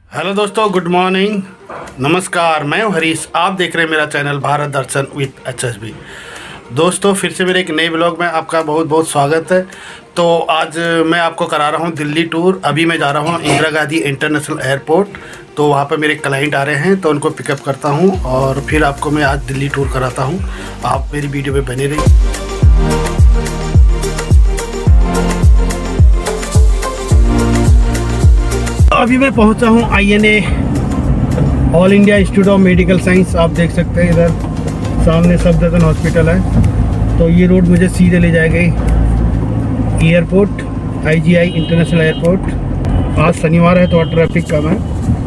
Hello दोस्तों, good morning, नमस्कार। मैं हूं हरीश, आप देख रहे हैं मेरा channel Bharat Darshan with HSB। दोस्तों, फिर से मेरे एक नए ब्लॉग में आपका बहुत बहुत स्वागत है। तो आज मैं आपको करा रहा हूं दिल्ली टूर। अभी मैं जा रहा हूं इंदिरा गांधी इंटरनेशनल एयरपोर्ट। तो वहां पर मेरे क्लाइंट आ रहे हैं, तो उनको पिकअप करता हूं और फिर आपको मैं आज दिल्ली टूर कराता हूँ। आप मेरी वीडियो में बने रहिए। अभी मैं पहुंचा हूं INA, all India institute of medical science. आप देख सकते हैं इधर सामने सफदरजंग हॉस्पिटल है। तो ये रोड मुझे सीधे ले जाएगा एयरपोर्ट, IGI इंटरनेशनल एयरपोर्ट। आज शनिवार है तो ट्रैफिक कम है।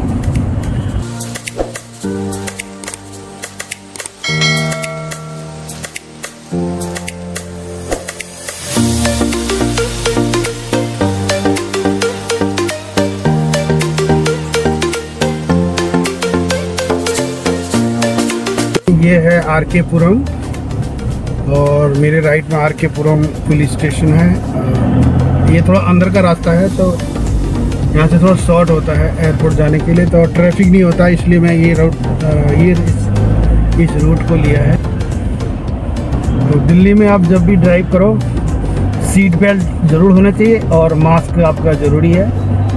ये है RK पुरम और मेरे राइट में RK पुरम पुलिस स्टेशन है। ये थोड़ा अंदर का रास्ता है, तो यहाँ से थोड़ा शॉर्ट होता है एयरपोर्ट जाने के लिए, तो ट्रैफिक नहीं होता, इसलिए मैं ये रूट इस रूट को लिया है। तो दिल्ली में आप जब भी ड्राइव करो, सीट बेल्ट ज़रूर होना चाहिए और मास्क आपका ज़रूरी है।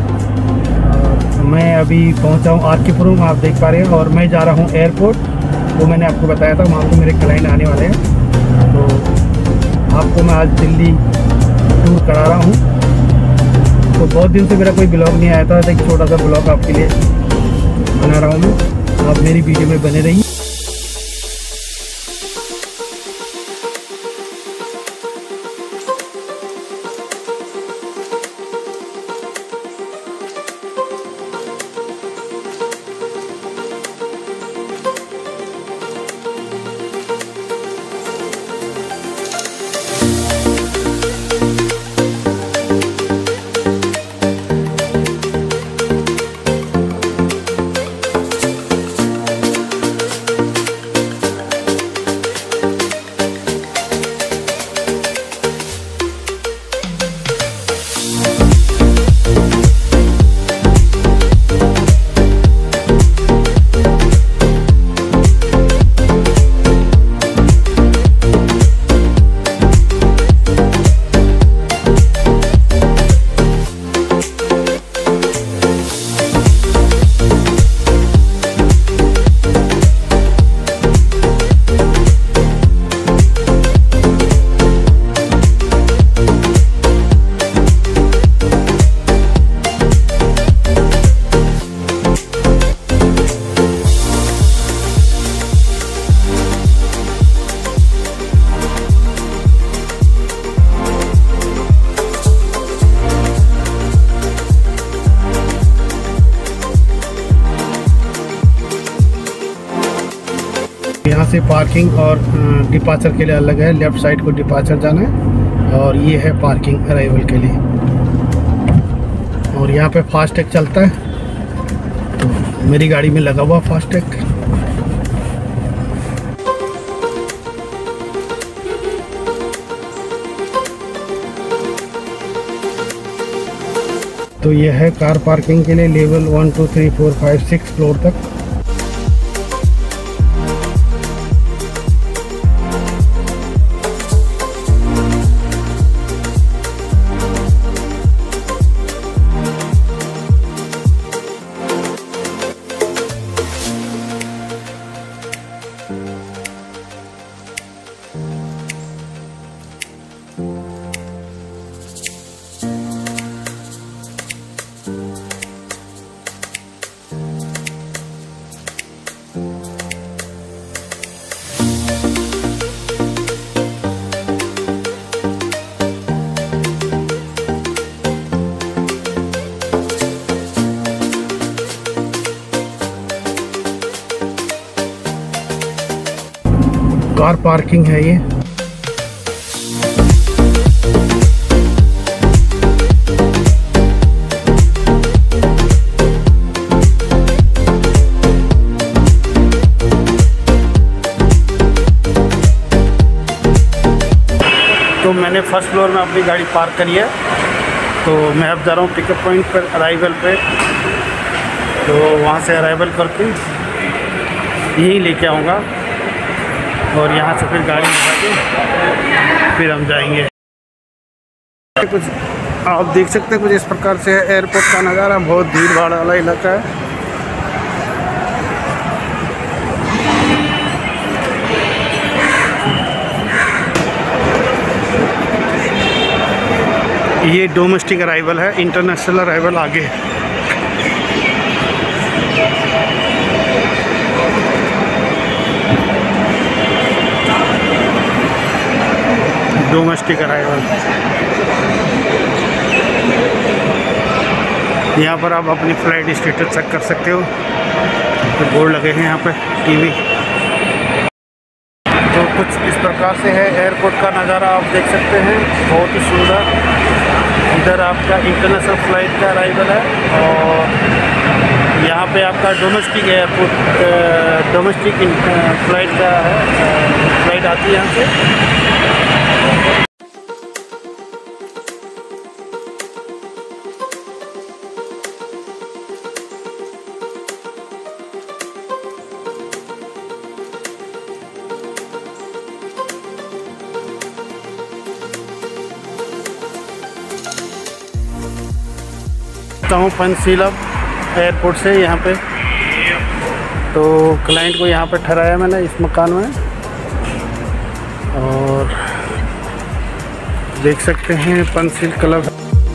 मैं अभी पहुँचा हूँ RK पुरम, आप देख पा रहे हैं, और मैं जा रहा हूँ एयरपोर्ट। वो मैंने आपको बताया था, वहाँ पे मेरे क्लाइंट आने वाले हैं। तो आपको मैं आज दिल्ली टूर करा रहा हूँ। तो बहुत दिन से मेरा कोई ब्लॉग नहीं आया था, तो एक छोटा सा ब्लॉग आपके लिए बना रहा हूँ मैं। आप मेरी वीडियो में बने रहिए। यहाँ से पार्किंग और डिपार्चर के लिए अलग है। लेफ़्ट साइड को डिपार्चर जाना है और ये है पार्किंग अराइवल के लिए। और यहाँ पे फास्टैग चलता है, तो मेरी गाड़ी में लगा हुआ फास्टैग। तो ये है कार पार्किंग के लिए लेवल 1 2 3 4 5 6 फ्लोर तक। कार पार्किंग है ये। तो मैंने फर्स्ट फ्लोर में अपनी गाड़ी पार्क करी है। तो मैं अब जा रहा हूँ पिकअप पॉइंट पर, अराइवल पे। तो वहाँ से अराइवल करके यहीं लेके आऊँगा और यहाँ से फिर गाड़ी लगा के फिर हम जाएंगे। कुछ आप देख सकते हैं कुछ इस प्रकार से एयरपोर्ट का नज़ारा। बहुत भीड़ भाड़ वाला इलाका है। ये डोमेस्टिक अराइवल है, इंटरनेशनल अराइवल आगे है। डोमेस्टिक अराइवल, यहाँ पर आप अपनी फ़्लाइट स्टेटस चेक कर सकते हो। तो बोर्ड लगे हैं यहाँ पे टीवी। तो कुछ इस प्रकार से है एयरपोर्ट का नज़ारा, आप देख सकते हैं। बहुत ही सुंदर। इधर आपका इंटरनेशनल फ़्लाइट का अराइवल है और यहाँ पे आपका डोमेस्टिक एयरपोर्ट डोमेस्टिक फ़्लाइट का है। फ़्लाइट आती है यहाँ से। हूँ पंचशीला एयरपोर्ट से यहाँ पे। तो क्लाइंट को यहाँ पे ठहराया मैंने इस मकान में और देख सकते हैं पंचशील क्लब।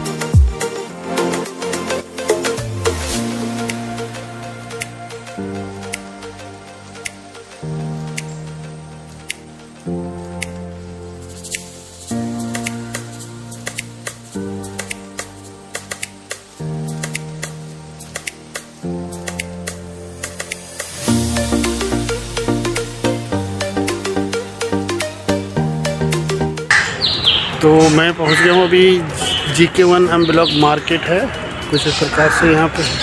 तो मैं पहुंच गया हूँ अभी GK1 M ब्लॉक मार्केट है। कुछ इस प्रकार से यहाँ पे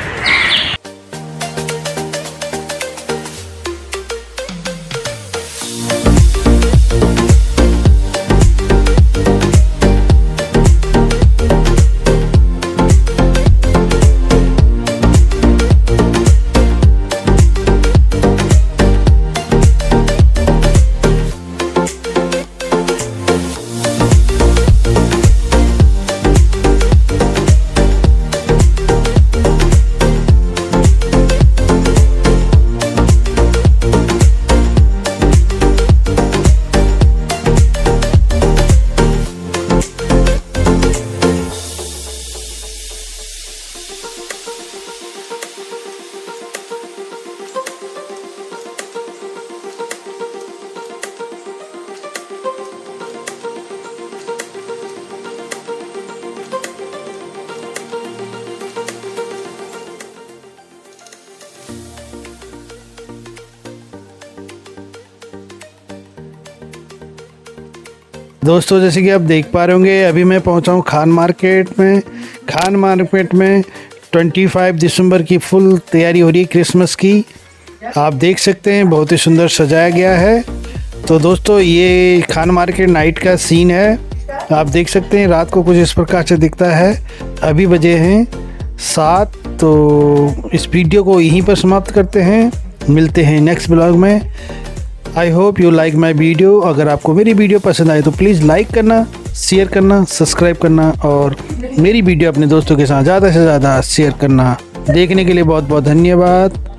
दोस्तों जैसे कि आप देख पा रहे होंगे अभी मैं पहुंचा हूं खान मार्केट में। खान मार्केट में 25 दिसंबर की फुल तैयारी हो रही है क्रिसमस की। आप देख सकते हैं बहुत ही सुंदर सजाया गया है। तो दोस्तों ये खान मार्केट नाइट का सीन है। आप देख सकते हैं रात को कुछ इस प्रकार से दिखता है। अभी बजे हैं 7। तो इस वीडियो को यहीं पर समाप्त करते हैं। मिलते हैं नेक्स्ट ब्लॉग में। I hope you like my video. अगर आपको मेरी वीडियो पसंद आए तो प्लीज़ लाइक करना, शेयर करना, सब्सक्राइब करना और मेरी वीडियो अपने दोस्तों के साथ ज़्यादा से ज़्यादा शेयर करना। देखने के लिए बहुत बहुत धन्यवाद।